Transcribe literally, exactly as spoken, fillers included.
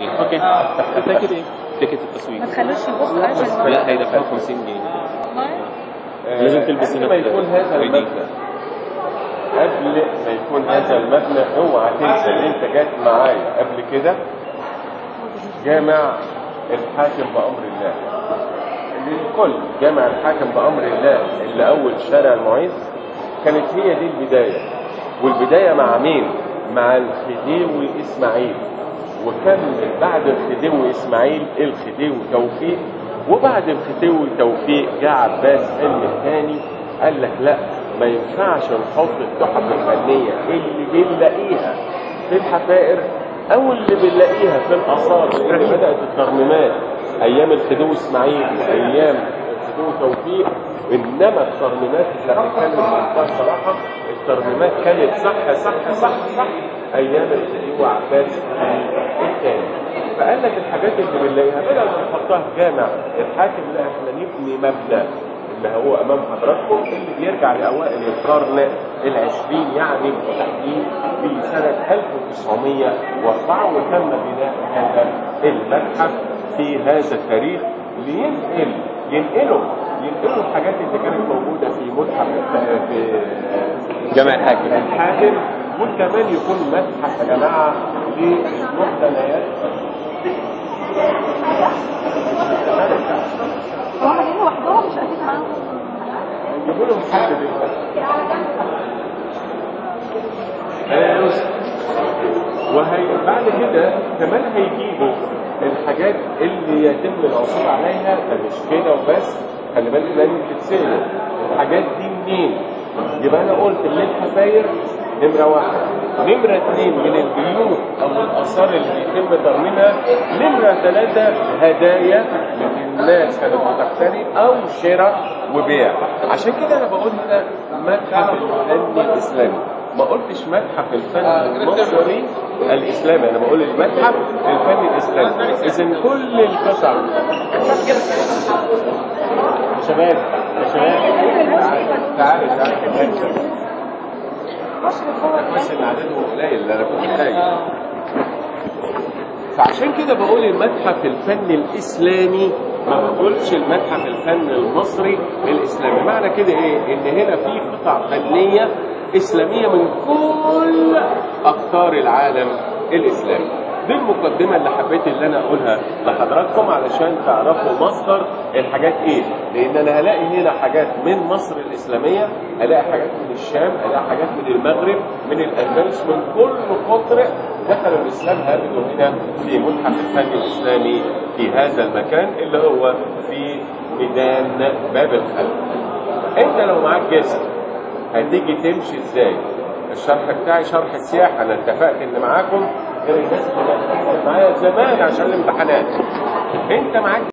اوكي اوكي تفتكر ايه؟ تيكت التسويق ما تخلوش يبص عشان لا هيدفع خمسين جنيه لازم تلبس هنا قبل ما يكون هذا المبنى قبل ما يكون هذا المبنى اوعى تنسى ان انت جات معايا قبل كده جامع الحاكم بامر الله للكل. جامع الحاكم بامر الله اللي اول شارع المعز كانت هي دي البدايه، والبدايه مع مين؟ مع الخديوي اسماعيل، وكمل بعد الخديوي اسماعيل الخديوي توفيق، وبعد الخديوي توفيق جاء عباس علم الثاني قال لك لا ما ينفعش نحط التحف الفنيه اللي بنلاقيها في الحفائر او اللي بنلاقيها في الاثار اللي بدات الترميمات ايام الخديوي اسماعيل وايام الخديوي توفيق، انما الترميمات اللي هنتكلم عنها الصراحه الترميمات كانت صح صح صح صح ايام الخديوي عباس الثاني. فقال لك الحاجات اللي بنلاقيها بدل ما نحطها في جامع الحاكم لا احنا نبني مبنى اللي هو امام حضراتكم اللي بيرجع لاوائل القرن العشرين، يعني بالتحديد في سنه ألف وتسعمائة وأربعة، وتم بناء هذا المتحف في هذا التاريخ لينقل ينقلوا ينقلوا الحاجات اللي كانت موجوده في متحف في جامع الحاكم الحاكم، وكمان يكون متحف يا جماعه للمقتنيات. هو عاملين لوحدهم مش اكيد معاهم يجيبوا لهم حد دلوقتي وهي بعد كده كمان هيجيبوا الحاجات اللي يتم العثور عليها. ده مش كده وبس، خلي بالك لازم تتسألوا الحاجات دي منين. يبقى انا قلت ان الحفاير نمرة واحد، نمرة اثنين من البيوت او الاثار اللي بيتم ترميمها، نمرة ثلاثة هدايا من الناس كانت بتقتني او شراء وبيع. عشان كده انا بقول هنا متحف الفن الاسلامي، ما قلتش متحف الفن المصري الاسلامي، انا بقول المتحف الفن الاسلامي. اذا كل القطع يا شباب يا شباب تعالوا تعالوا بس اللي عددهم قليل انا كنت خايف. فعشان كده بقول المتحف الفن الاسلامي، ما بقولش المتحف الفن المصري الاسلامي. معنى كده ايه؟ ان هنا في قطع فنيه اسلاميه من كل اقطار العالم الاسلامي. دي المقدمه اللي حبيت اللي انا اقولها لحضراتكم علشان تعرفوا مصدر الحاجات ايه. لان انا هلاقي هنا حاجات من مصر الاسلاميه، هلاقي حاجات من الشام، هلاقي حاجات من المغرب، من الاندلس، من كل قطر دخلوا الاسلام هابطوا هنا في متحف الفن الاسلامي في هذا المكان اللي هو في ميدان باب الخلف. انت لو معاك جسم هتيجي تمشي ازاي؟ الشرح بتاعي شرح السياحه، انا اتفقت ان معاكم غير الناس اللي معايا زمان عشان الامتحانات. انت معاك